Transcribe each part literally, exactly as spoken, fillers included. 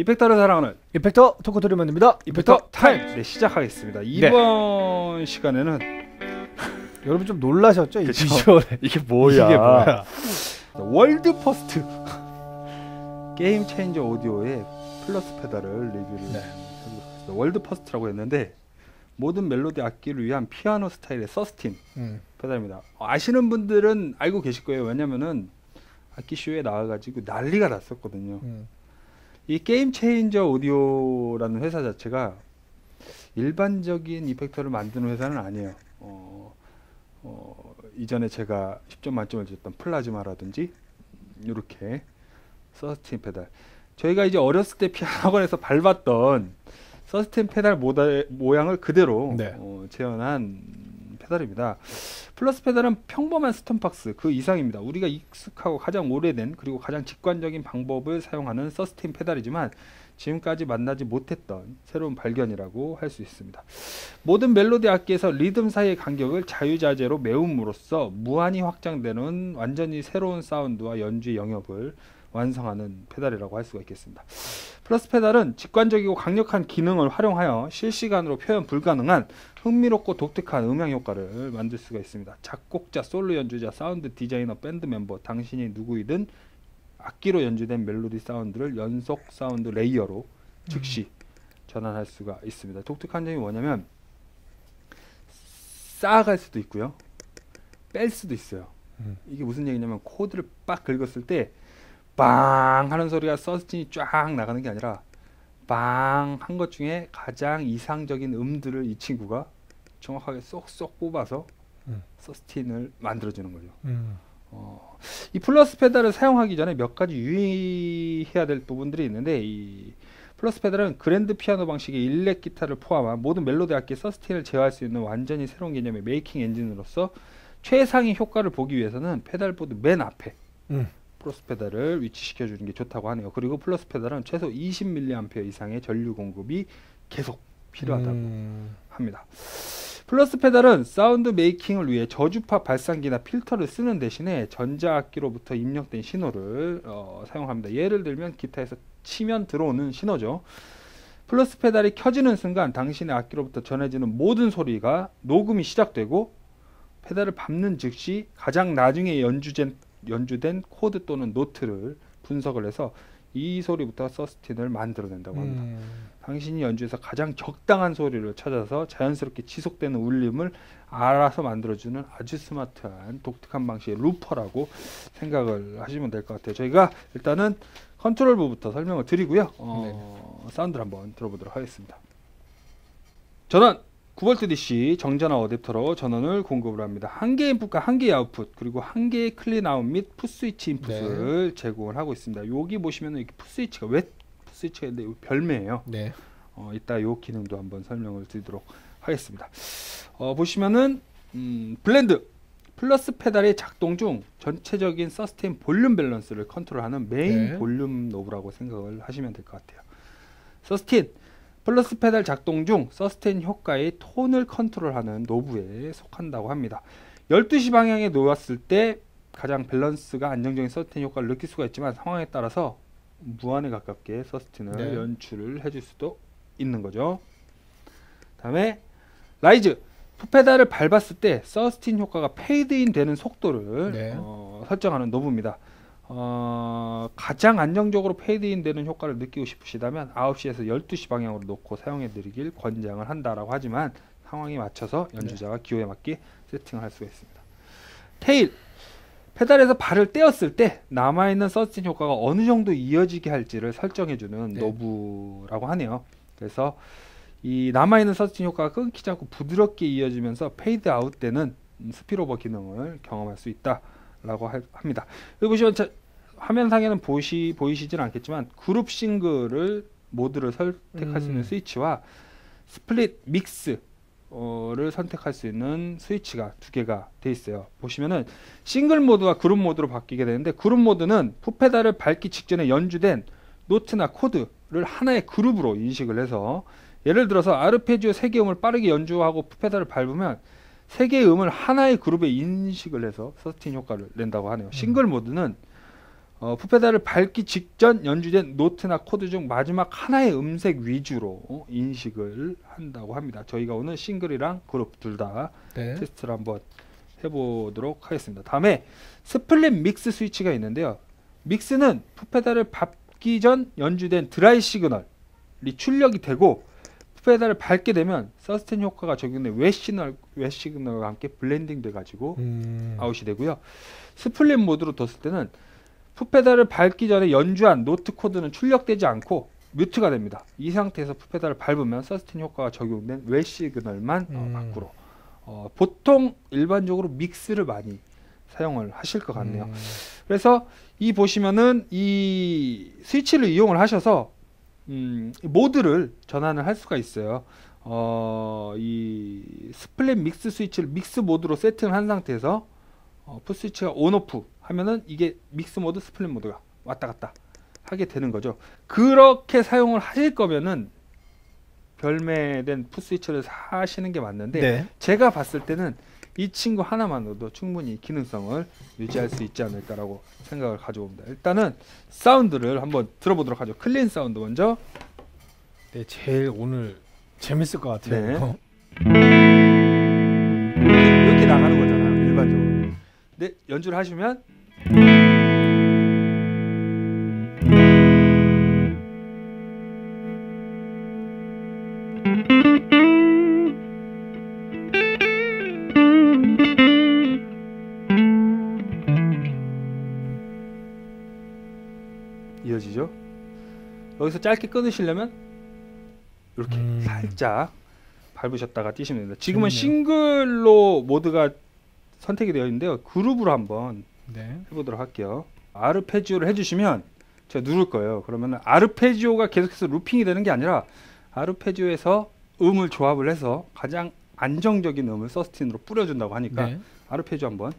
이펙터를 사랑하는 이펙터 토크토리 만듭니다. 이펙터 타임! 네, 시작하겠습니다. 이번 네. 시간에는 여러분 좀 놀라셨죠? 이 그쵸? 비주얼에. 이게 뭐야? 이게 뭐야? 월드 퍼스트 게임 체인저 오디오의 플러스 페달을 리뷰를 네. 해보겠습니다. 월드 퍼스트라고 했는데 모든 멜로디 악기를 위한 피아노 스타일의 서스틴 음. 페달입니다. 아시는 분들은 알고 계실 거예요. 왜냐면은 악기쇼에 나와가지고 난리가 났었거든요. 음. 이 게임 체인저 오디오라는 회사 자체가 일반적인 이펙터를 만드는 회사는 아니에요. 어, 어, 이전에 제가 십 점 만점을 줬던 플라즈마라든지 이렇게 서스틴 페달, 저희가 이제 어렸을 때 피아노 학원에서 밟았던 서스틴 페달 모달, 모양을 그대로 네. 어, 재현한 페달입니다. 플러스 페달은 평범한 스톤박스 그 이상입니다. 우리가 익숙하고 가장 오래된 그리고 가장 직관적인 방법을 사용하는 서스틴 페달이지만 지금까지 만나지 못했던 새로운 발견이라고 할 수 있습니다. 모든 멜로디 악기에서 리듬 사이의 간격을 자유자재로 메움으로써 무한히 확장되는 완전히 새로운 사운드와 연주의 영역을 완성하는 페달이라고 할 수가 있겠습니다. 플러스 페달은 직관적이고 강력한 기능을 활용하여 실시간으로 표현 불가능한 흥미롭고 독특한 음향 효과를 만들 수가 있습니다. 작곡자, 솔로 연주자, 사운드 디자이너, 밴드 멤버, 당신이 누구이든 악기로 연주된 멜로디 사운드를 연속 사운드 레이어로 즉시 음. 전환할 수가 있습니다. 독특한 점이 뭐냐면 쌓아갈 수도 있고요, 뺄 수도 있어요. 음. 이게 무슨 얘기냐면 코드를 빡 긁었을 때 빵 하는 소리가 서스틴이 쫙 나가는 게 아니라 빵 한 것 중에 가장 이상적인 음들을 이 친구가 정확하게 쏙쏙 뽑아서 음. 서스틴을 만들어주는 거죠. 음. 어, 이 플러스 페달을 사용하기 전에 몇 가지 유의해야 될 부분들이 있는데, 이 플러스 페달은 그랜드 피아노 방식의 일렉 기타를 포함한 모든 멜로디 악기 서스틴을 제어할 수 있는 완전히 새로운 개념의 메이킹 엔진으로서 최상의 효과를 보기 위해서는 페달보드 맨 앞에 음. 플러스 페달을 위치시켜 주는 게 좋다고 하네요. 그리고 플러스 페달은 최소 이십 밀리앰페어 이상의 전류 공급이 계속 필요하다고 음. 합니다. 플러스 페달은 사운드 메이킹을 위해 저주파 발산기나 필터를 쓰는 대신에 전자악기로부터 입력된 신호를 어, 사용합니다. 예를 들면 기타에서 치면 들어오는 신호죠. 플러스 페달이 켜지는 순간 당신의 악기로부터 전해지는 모든 소리가 녹음이 시작되고, 페달을 밟는 즉시 가장 나중에 연주된, 연주된 코드 또는 노트를 분석을 해서 이 소리부터 서스틴을 만들어낸다고 합니다. 음. 당신이 연주에서 가장 적당한 소리를 찾아서 자연스럽게 지속되는 울림을 알아서 만들어주는 아주 스마트한 독특한 방식의 루퍼라고 생각을 하시면 될 것 같아요. 저희가 일단은 컨트롤부부터 설명을 드리고요. 어, 네. 사운드를 한번 들어보도록 하겠습니다. 전원 구 볼트 디씨 정전화 어댑터로 전원을 공급을 합니다. 한 개의 인풋과 한 개의 아웃풋, 그리고 한 개의 클린 아웃 및 풋스위치 인풋을 네. 제공을 하고 있습니다. 여기 보시면은 이렇게 풋스위치가 왜 풋스위치가 있는데 별매예요. 네. 어, 이따 요 기능도 한번 설명을 드리도록 하겠습니다. 어, 보시면은 음, 블렌드 플러스 페달의 작동 중 전체적인 서스테인 볼륨 밸런스를 컨트롤하는 메인 네. 볼륨 노브라고 생각을 하시면 될 것 같아요. 서스틴 플러스 페달 작동 중 서스테인 효과의 톤을 컨트롤하는 노브에 속한다고 합니다. 열두 시 방향에 놓았을 때 가장 밸런스가 안정적인 서스테인 효과를 느낄 수가 있지만 상황에 따라서 무한에 가깝게 서스틴을 네. 연출을 해줄 수도 있는 거죠. 다음에 라이즈 풋페달을 밟았을 때 서스틴 효과가 페이드인 되는 속도를 네. 어, 설정하는 노브입니다. 어, 가장 안정적으로 페이드인 되는 효과를 느끼고 싶으시다면 아홉 시에서 열두 시 방향으로 놓고 사용해 드리길 권장을 한다라고 하지만 상황에 맞춰서 연주자가 네. 기호에 맞게 세팅을 할 수가 있습니다. 테일 페달에서 발을 떼었을 때 남아있는 서스틴 효과가 어느 정도 이어지게 할지를 설정해주는 네. 노브라고 하네요. 그래서 이 남아있는 서스틴 효과가 끊기지 않고 부드럽게 이어지면서 페이드 아웃 때는 스피드오버 기능을 경험할 수 있다 라고 하, 합니다. 여기 보시면 자, 화면상에는 보시, 보이시진 않겠지만 그룹 싱글을 모드를 선택할 음. 수 있는 스위치와 스플릿 믹스 를 선택할 수 있는 스위치가 두 개가 돼 있어요. 보시면은 싱글 모드와 그룹 모드로 바뀌게 되는데, 그룹 모드는 풋페달을 밟기 직전에 연주된 노트나 코드를 하나의 그룹으로 인식을 해서, 예를 들어서 아르페지오 세 개 음을 빠르게 연주하고 풋페달을 밟으면 세 개의 음을 하나의 그룹에 인식을 해서 서스틴 효과를 낸다고 하네요. 음. 싱글 모드는 어, 풋페달을 밟기 직전 연주된 노트나 코드 중 마지막 하나의 음색 위주로 어, 인식을 한다고 합니다. 저희가 오늘 싱글이랑 그룹 둘 다 네. 테스트를 한번 해보도록 하겠습니다. 다음에 스플릿 믹스 스위치가 있는데요. 믹스는 풋페달을 밟기 전 연주된 드라이 시그널이 출력이 되고 풋페달을 밟게 되면 서스테인 효과가 적용된 웨 시그널, 웨 시그널과 함께 블렌딩 돼가지고 음. 아웃이 되고요. 스플릿 모드로 뒀을 때는 풋페달을 밟기 전에 연주한 노트 코드는 출력되지 않고 뮤트가 됩니다. 이 상태에서 풋페달을 밟으면 서스테인 효과가 적용된 웨 시그널만 어, 음. 밖으로. 어, 보통 일반적으로 믹스를 많이 사용을 하실 것 같네요. 음. 그래서 이 보시면은 이 스위치를 이용을 하셔서 음, 모드를 전환을 할 수가 있어요. 어, 이 스플릿 믹스 스위치를 믹스 모드로 세팅을 한 상태에서 어, 풋 스위치가 온오프 하면은 이게 믹스 모드, 스플릿 모드가 왔다 갔다 하게 되는 거죠. 그렇게 사용을 하실 거면은 별매된 풋 스위치를 사시는 게 맞는데 네. 제가 봤을 때는 이 친구 하나만으로도 충분히 기능성을 유지할 수 있지 않을까라고 생각을 가져봅니다. 일단은 사운드를 한번 들어보도록 하죠. 클린 사운드 먼저. 네, 제일 오늘 재밌을 것 같아요. 네. 이렇게, 이렇게 나가는 거잖아요. 일반적으로. 근데 연주를 하시면 이어지죠. 여기서 짧게 끊으시려면 이렇게 음. 살짝 밟으셨다가 뛰시면 됩니다. 지금은 재밌네요. 싱글로 모드가 선택이 되어 있는데요. 그룹으로 한번 네. 해보도록 할게요. 아르페지오를 해주시면 제가 누를 거예요. 그러면 아르페지오가 계속해서 루핑이 되는 게 아니라 아르페지오에서 음을 조합을 해서 가장 안정적인 음을 서스틴으로 뿌려준다고 하니까 네. 아르페지오 한번.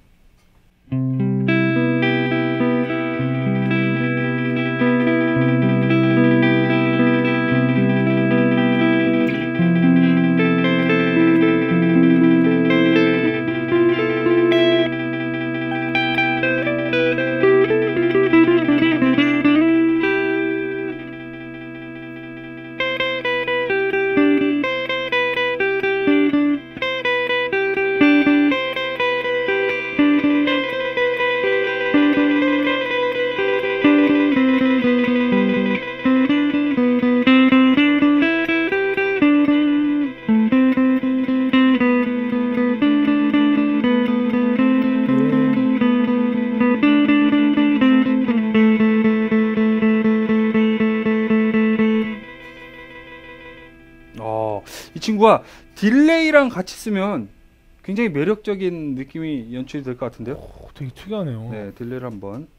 어, 이 친구가 딜레이랑 같이 쓰면 굉장히 매력적인 느낌이 연출이 될 것 같은데요. 오, 되게 특이하네요. 네, 딜레이를 한번.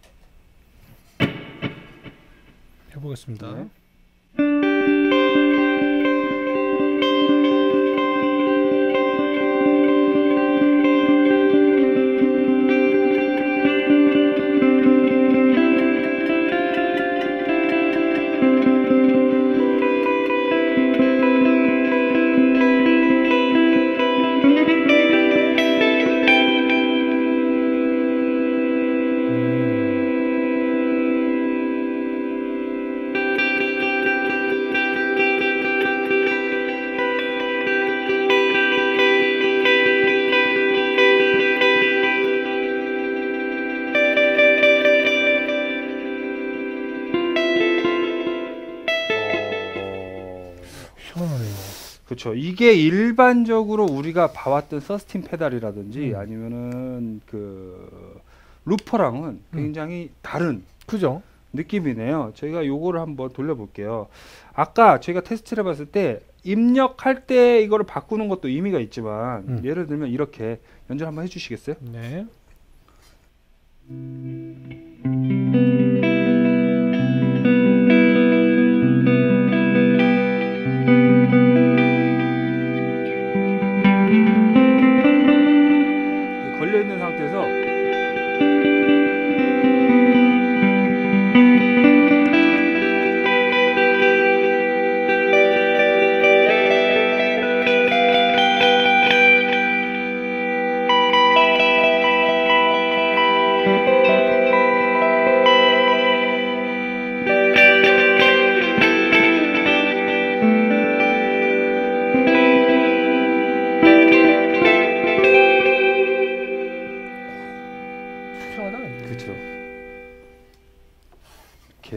해보겠습니다. 네. 시원하네요. 그렇죠. 이게 일반적으로 우리가 봐왔던 서스틴 페달이라든지 음. 아니면은 그 루퍼랑은 굉장히 다른 그죠? 느낌이네요. 저희가 요거를 한번 돌려볼게요. 아까 저희가 테스트를 해봤을 때 입력할 때 이거를 바꾸는 것도 의미가 있지만 음. 예를 들면 이렇게 연주를 한번 해주시겠어요? 네. 걸려있는 상태에서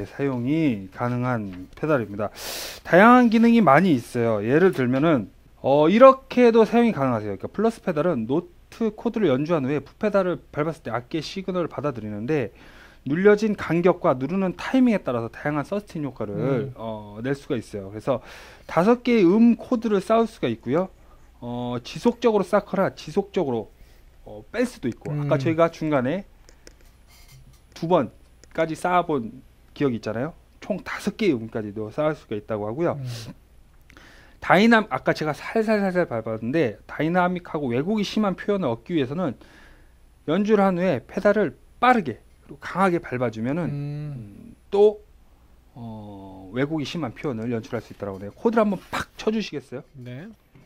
사용이 가능한 페달입니다. 다양한 기능이 많이 있어요. 예를 들면은 어, 이렇게도 사용이 가능하세요. 그러니까 플러스 페달은 노트 코드를 연주한 후에 푸 페달을 밟았을 때 악기의 시그널을 받아들이는데 눌려진 간격과 누르는 타이밍에 따라서 다양한 서스테인 효과를 음. 어, 낼 수가 있어요. 그래서 다섯 개의 음 코드를 쌓을 수가 있고요. 어, 지속적으로 쌓거나 지속적으로 어, 뺄 수도 있고 음. 아까 저희가 중간에 두 번까지 쌓아본 기억이 있잖아요. 총 다섯 개의 음까지도 쌓을 수가 있다고 하고요. 음. 다이남 아까 제가 살살살살 밟았는데 다이나믹하고 왜곡이 심한 표현을 얻기 위해서는 연주를 한 후에 페달을 빠르게 그리고 강하게 밟아주면은 음. 음, 또 어, 왜곡이 심한 표현을 연출할 수 있다고 해요. 코드를 한번 팍 쳐주시겠어요? 네.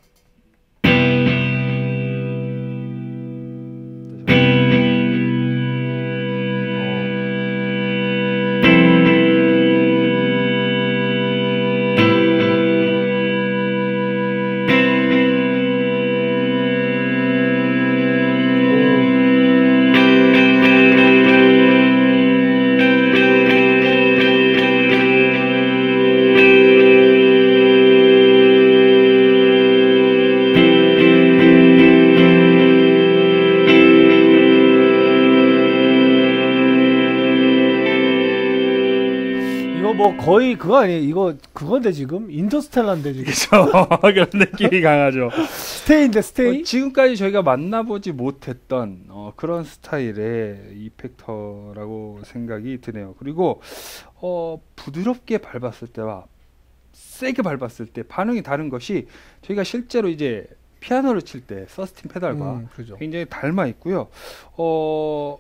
이거 뭐 거의 그거 아니에요? 이거 그건데 지금 인터스텔라인데 지금 그렇죠. 그런 느낌이 강하죠. 스테이인데 스테이? 어, 지금까지 저희가 만나보지 못했던 어, 그런 스타일의 이펙터라고 생각이 드네요. 그리고 어, 부드럽게 밟았을 때와 세게 밟았을 때 반응이 다른 것이 저희가 실제로 이제 피아노를 칠 때 서스틴 페달과 음, 그죠. 굉장히 닮아 있고요. 어,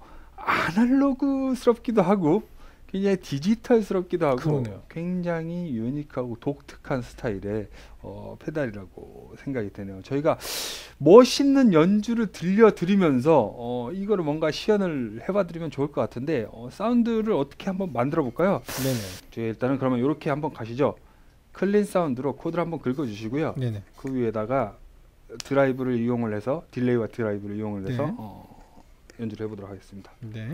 아날로그스럽기도 하고 굉장히 디지털스럽기도 하고 그러네요. 굉장히 유니크하고 독특한 스타일의 어, 페달이라고 생각이 되네요. 저희가 멋있는 연주를 들려드리면서 어, 이거를 뭔가 시연을 해봐드리면 좋을 것 같은데 어, 사운드를 어떻게 한번 만들어 볼까요? 네네. 저희 일단은 그러면 이렇게 한번 가시죠. 클린 사운드로 코드를 한번 긁어주시고요. 네네. 그 위에다가 드라이브를 이용을 해서 딜레이와 드라이브를 이용을 해서 네. 어, 연주를 해보도록 하겠습니다. 네.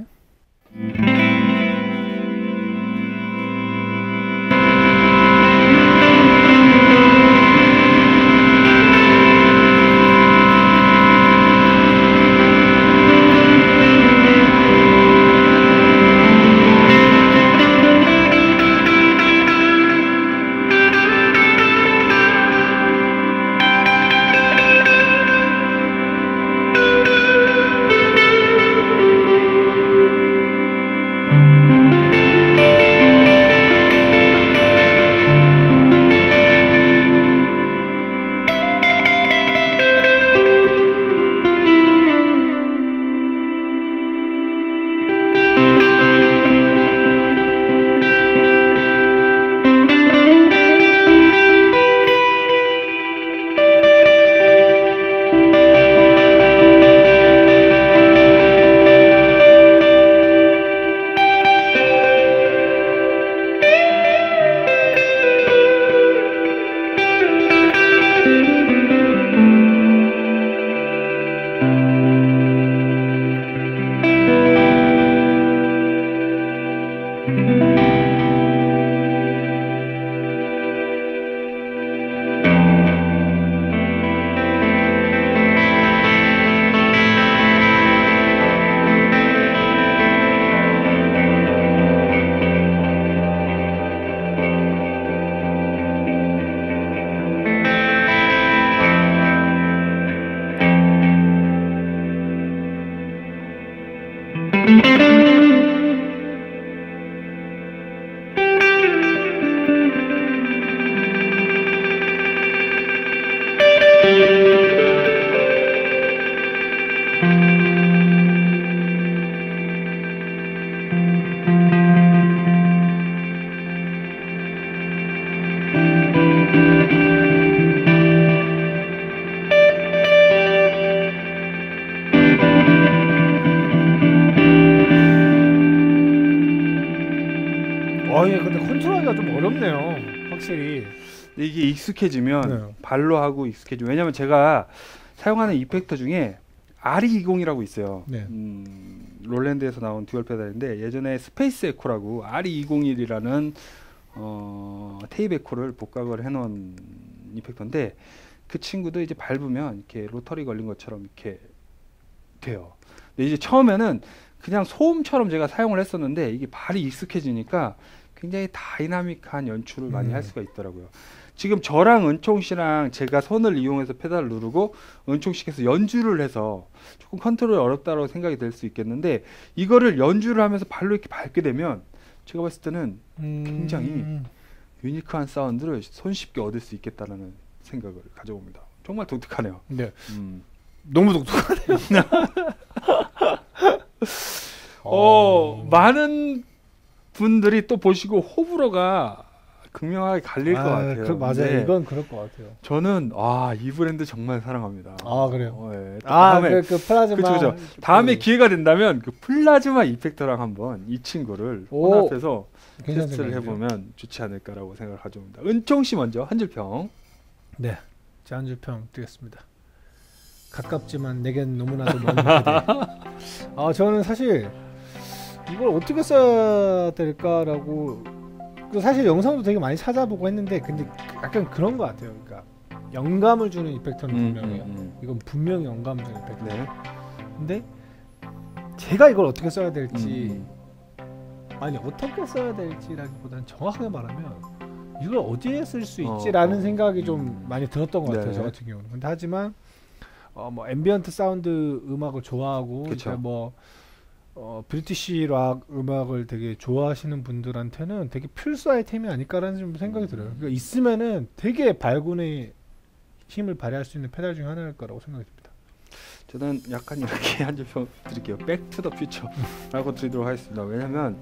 아, 예, 근데 컨트롤하기가 좀 어렵네요. 확실히. 근데 이게 익숙해지면 네. 발로 하고 익숙해지면 왜냐면 제가 사용하는 이펙터 중에 알이 이십이라고 있어요. 네. 음, 롤랜드에서 나온 듀얼 페달인데 예전에 스페이스 에코라고 알 이백일이라는 어, 테이프 에코를 복각을 해놓은 이펙터인데 그 친구도 이제 밟으면 이렇게 로터리 걸린 것처럼 이렇게 돼요. 근데 이제 처음에는 그냥 소음처럼 제가 사용을 했었는데 이게 발이 익숙해지니까 굉장히 다이나믹한 연출을 많이 음. 할 수가 있더라고요. 지금 저랑 은총 씨랑 제가 손을 이용해서 페달을 누르고 은총 씨께서 연주를 해서 조금 컨트롤이 어렵다고 생각이 될 수 있겠는데 이거를 연주를 하면서 발로 이렇게 밟게 되면 제가 봤을 때는 굉장히 음. 유니크한 사운드를 손쉽게 얻을 수 있겠다는 생각을 가져봅니다. 정말 독특하네요. 네. 음. 너무 독특하네요. 어, 많은 분들이 또 보시고 호불호가 극명하게 갈릴 아, 것 같아요. 그, 맞아요. 근데 이건 그럴 것 같아요. 저는 아, 이 브랜드 정말 사랑합니다. 아, 그래요? 어, 예. 또 아, 다음에 그, 그 플라즈마. 그쵸, 그쵸. 다음에 기회가 된다면 그 플라즈마 이펙터랑 한번 이 친구를 오, 혼합해서 괜찮은 테스트를 생각이죠. 해보면 좋지 않을까라고 생각을 가져옵니다. 은총 씨 먼저 한 줄 평. 네, 자, 한 줄 평 드리겠습니다. 가깝지만 내겐 너무나도 먼 그대. 아, 저는 사실 이걸 어떻게 써야 될까라고 그 사실 영상도 되게 많이 찾아보고 했는데 근데 약간 그런 것 같아요. 그러니까 영감을 주는 이펙터는 분명해요. 음, 음. 이건 분명히 영감을 주는 이펙터. 네. 근데 제가 이걸 어떻게 써야 될지 음. 아니 어떻게 써야 될지라기보다는 정확하게 말하면 이걸 어디에 쓸 수 어, 있지라는 어. 생각이 좀 음. 많이 들었던 것 같아요. 네. 저 같은 경우는. 근데 하지만 어, 뭐 앰비언트 사운드 음악을 좋아하고 그쵸. 그러니까 뭐 어, 브리티시 락 음악을 되게 좋아하시는 분들한테는 되게 필수 아이템이 아닐까라는 좀 생각이 들어요. 그러니까 있으면은 되게 발군의 힘을 발휘할 수 있는 페달 중 하나일 거라고 생각이 듭니다. 저는 약간 이렇게 한 줄 평 드릴게요. 백 투 더 퓨처라고 드리도록 하겠습니다. 왜냐면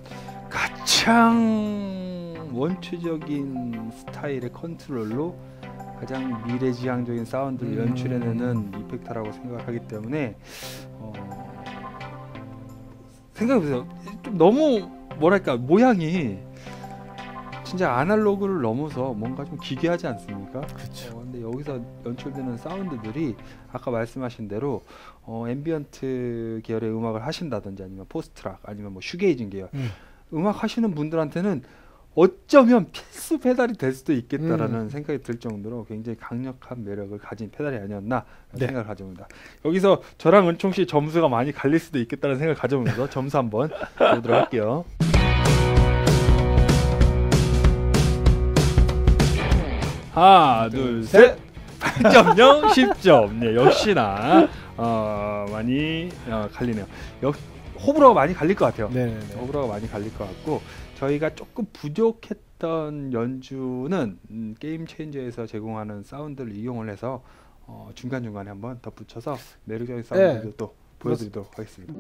가장 원초적인 스타일의 컨트롤로 가장 미래지향적인 사운드를 음. 연출해내는 이펙터라고 생각을 하기 때문에 어, 생각해보세요. 좀 너무 뭐랄까 모양이 진짜 아날로그를 넘어서 뭔가 좀 기괴하지 않습니까? 그렇죠. 어, 근데 여기서 연출되는 사운드들이 아까 말씀하신 대로 어, 앰비언트 계열의 음악을 하신다든지 아니면 포스트락 아니면 뭐 슈게이징 계열 음. 음악 하시는 분들한테는 어쩌면 필수 페달이 될 수도 있겠다라는 음. 생각이 들 정도로 굉장히 강력한 매력을 가진 페달이 아니었나 네. 생각을 가져봅니다. 여기서 저랑 은총 씨 점수가 많이 갈릴 수도 있겠다는 생각을 가져보면서 점수 한번 보도록 할게요. 하나, 둘, 셋. 팔 점 영, 십 점. 네, 역시나 어, 많이 어, 갈리네요. 역, 호불호가 많이 갈릴 것 같아요. 네네네. 호불호가 많이 갈릴 것 같고 저희가 조금 부족했던 연주는 음, 게임 체인저에서 제공하는 사운드를 이용을 해서 어, 중간중간에 한번 덧붙여서 매력적인 사운드도 네. 또 보여드리도록 하겠습니다.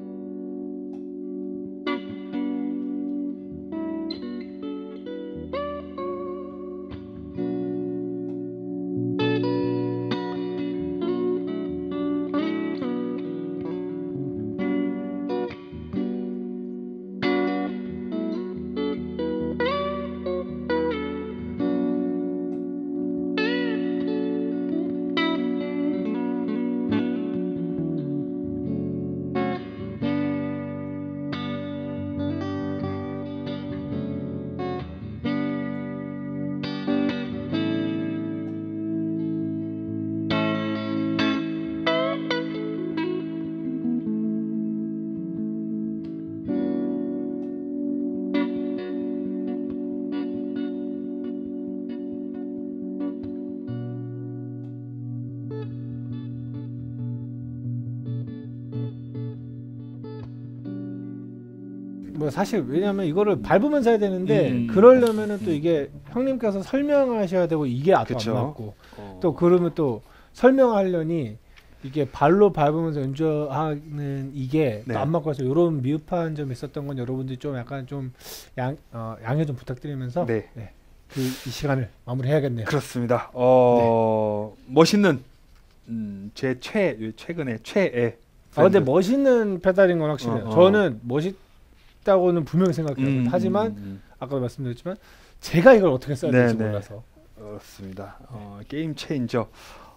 뭐 사실 왜냐면 이거를 밟으면서 해야 되는데 음. 그러려면은 또 음. 이게 형님께서 설명하셔야 되고 이게 아주 그쵸. 안 맞고 어. 또 그러면 또 설명하려니 이게 발로 밟으면서 연주하는 이게 네. 또 안 맞고 해서 이런 미흡한 점이 있었던 건 여러분들이 좀 약간 좀 양, 어, 양해 좀 부탁드리면서 네. 그 이 시간을 마무리해야겠네요. 그렇습니다. 어, 멋있는 음, 제 최 최근에 최애. 아 근데 브랜드. 멋있는 페달인 건 확실해요. 어, 어. 저는 멋있다고는 분명히 생각해요. 음, 하지만 음, 음. 아까도 말씀드렸지만 제가 이걸 어떻게 써야 될지 네, 네. 몰라서 그렇습니다. 어, 게임 체인저.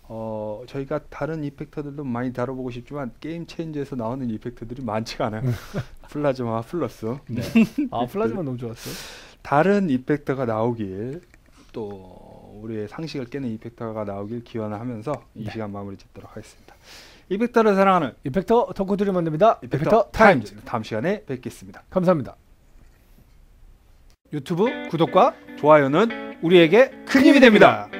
어, 저희가 다른 이펙터들도 많이 다뤄보고 싶지만 게임 체인저에서 나오는 이펙터들이 많지가 않아요. 플라즈마 플러스. 네. 아 플라즈마 너무 좋았어요. 다른 이펙터가 나오길 또 우리의 상식을 깨는 이펙터가 나오길 기원을 하면서 이 네. 시간 마무리 짓도록 하겠습니다. 이펙터를 사랑하는 이펙터 덕후들이 만듭니다. 이펙터, 이펙터 타임즈. 타임즈. 다음 시간에 뵙겠습니다. 감사합니다. 유튜브 구독과 좋아요는 우리에게 큰 힘이 됩니다.